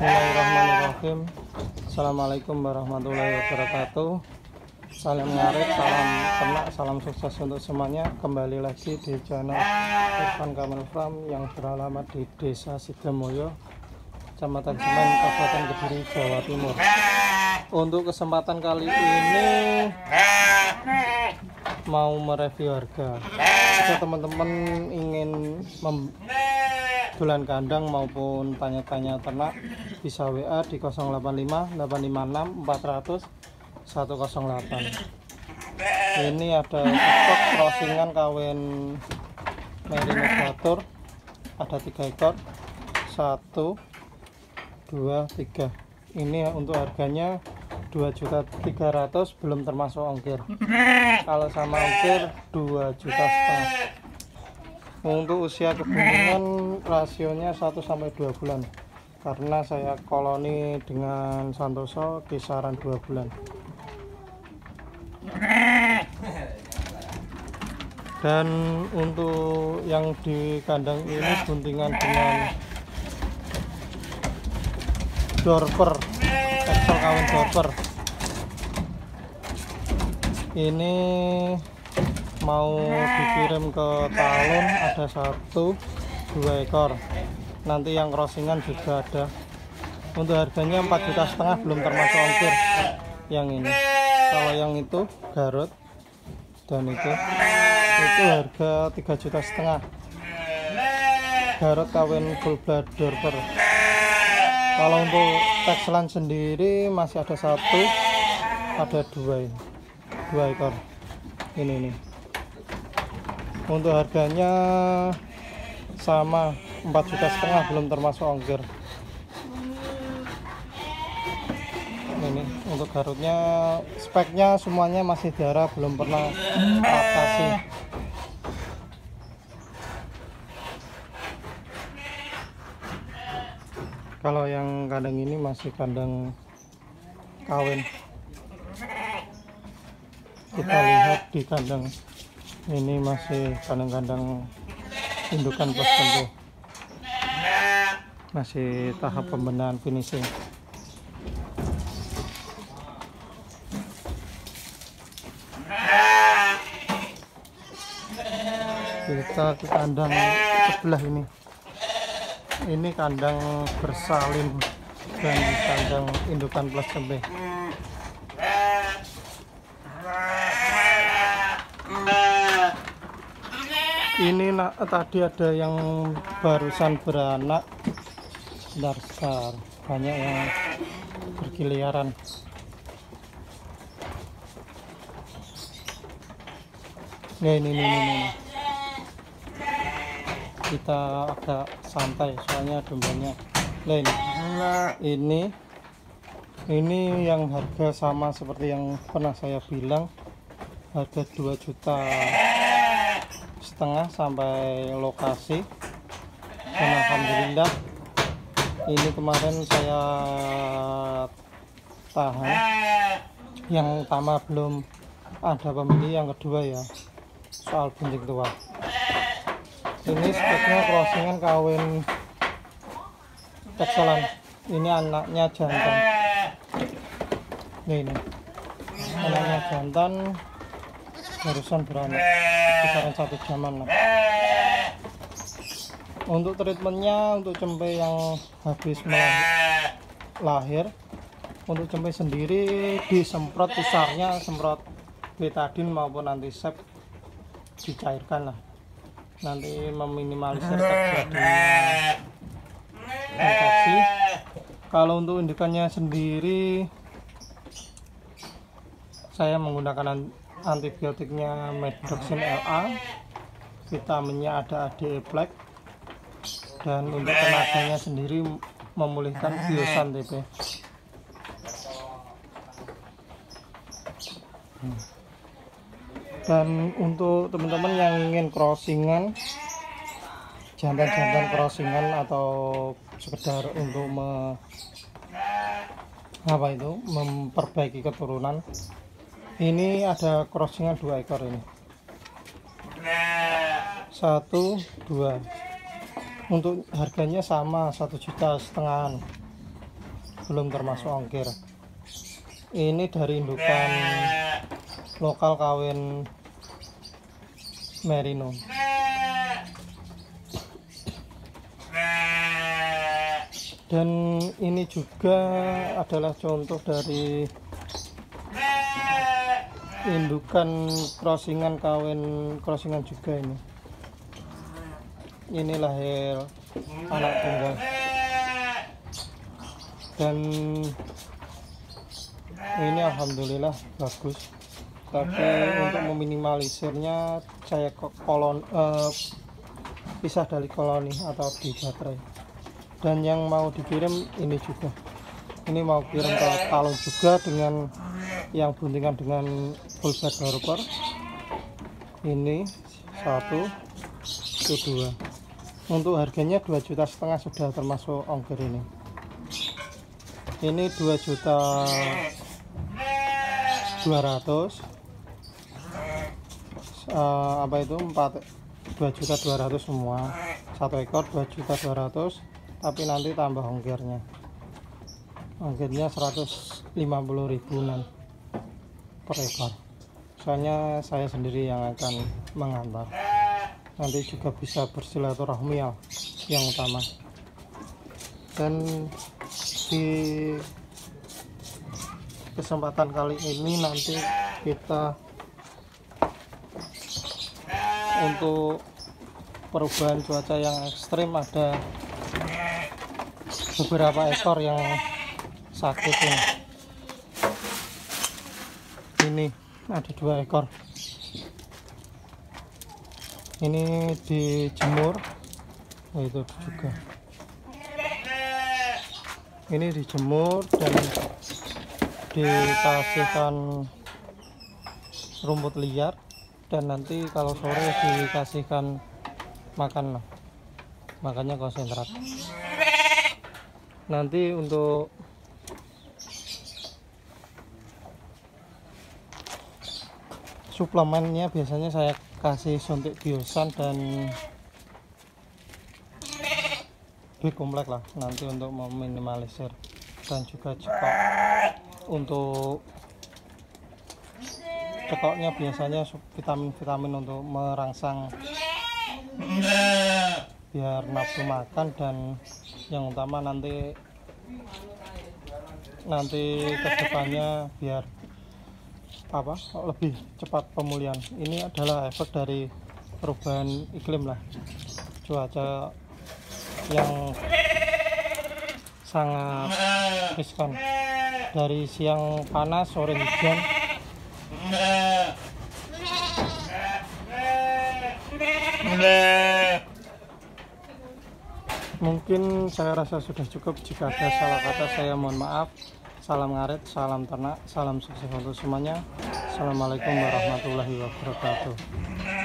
Bismillahirrahmanirrahim. Assalamualaikum warahmatullahi wabarakatuh. Salam ngarit, salam ternak, salam sukses untuk semuanya. Kembali lagi di channel Irfan Camel Farm yang beralamat di Desa Sidamoyo, Kecamatan Semen, Kabupaten Kediri, Jawa Timur. Untuk kesempatan kali ini mau mereview harga. Jika teman-teman ingin jualan kandang maupun tanya-tanya ternak, bisa WA di 085 856 400 108. Ini ada stok crossingan kawin Merino, ada 3 ekor, 1 2 3. Ini untuk harganya 2.300.000 belum termasuk ongkir. Kalau sama ongkir 2,5 juta. Untuk usia kebuntingan rasionya 1-2 bulan, karena saya koloni dengan Santoso kisaran 2 bulan. Dan untuk yang di kandang ini buntingan dengan dorper, Excel kawin dorper. Ini mau dikirim ke Talun, ada 1-2 ekor. Nanti yang crossingan juga ada. Untuk harganya 4,5 juta belum termasuk ongkir. Yang ini, kalau yang itu Garut dan itu harga 3,5 juta. Garut kawin full blood dorper. Kalau untuk Texlan sendiri masih ada 1, ada 2 ekor. Ini untuk harganya sama 4,5 juta belum termasuk ongkir. Ini untuk Garutnya, speknya semuanya masih darah, belum pernah adaptasi. Kalau yang kandang ini masih kandang kawin. Kita lihat di kandang ini masih kandang-kandang indukan plus tentu, masih tahap pembenahan finishing. Kita ke kandang sebelah ini kandang bersalin dan kandang indukan plus tempe. Ini tadi ada yang barusan beranak, sebentar, banyak yang berkeliaran. Nah, ini kita agak santai soalnya dombanya. Nah, ini yang harga sama seperti yang pernah saya bilang, harga 2,5 juta sampai lokasi. Dan alhamdulillah ini kemarin saya tahan. Yang pertama belum ada pembeli, yang kedua ya soal bunting tua. Ini speknya crossingan kawin Texlan. Ini anaknya jantan. Ini anaknya jantan barusan beranak kisaran 1 jaman lah. Untuk treatmentnya, untuk cempe yang habis lahir, untuk cempe sendiri disemprot pusarnya, semprot betadine maupun antisep, dicairkan lah, nanti meminimalisir terjadinya infeksi. Kalau untuk indukannya sendiri, saya menggunakan antibiotiknya Medroxin LA, vitaminnya ada ADE Black, dan untuk tenaganya sendiri memulihkan biosan TP. Dan untuk teman-teman yang ingin crossingan, jantan-jantan crossingan atau sekedar untuk memperbaiki keturunan, ini ada crossingan 2 ekor ini. 1, 2. Untuk harganya sama 1,5 juta. belum termasuk ongkir. Ini dari indukan lokal kawin merino. Dan ini juga adalah contoh dari indukan crossingan crossingan juga ini. Ini lahir anak tunggal. Dan ini alhamdulillah bagus. Tapi untuk meminimalisirnya saya pisah dari koloni atau di baterai. Dan yang mau dikirim ini juga, ini mau kirim ke Talun juga dengan yang buntingan dengan full bed dorper. Ini 1, itu 2. Untuk harganya 2,5 juta sudah termasuk ongkir ini. Ini 2.200.000, apa itu 2.200.000 semua. 1 ekor 2.200.000, tapi nanti tambah ongkirnya 150.000 per ekor, soalnya saya sendiri yang akan mengantar. Nanti juga bisa bersilaturahmi yang utama. Dan di kesempatan kali ini nanti kita untuk perubahan cuaca yang ekstrim, ada beberapa ekor yang sakit ini ada 2 ekor. Ini dijemur, itu juga ini dijemur dan dikasihkan rumput liar, dan nanti kalau sore dikasihkan makannya konsentrat. Nanti untuk suplemennya biasanya saya kasih suntik biosan dan bikomplek lah, nanti untuk meminimalisir. Dan juga cekok, untuk cekoknya biasanya vitamin-vitamin untuk merangsang biar nafsu makan, dan yang utama nanti kedepannya biar lebih cepat pemulihan. Ini adalah efek dari perubahan iklim lah, cuaca yang sangat riskan, dari siang panas sore hujan. Mungkin saya rasa sudah cukup. Jika ada salah kata saya mohon maaf. Salam ngarit, salam ternak, salam sukses untuk semuanya. Assalamualaikum warahmatullahi wabarakatuh.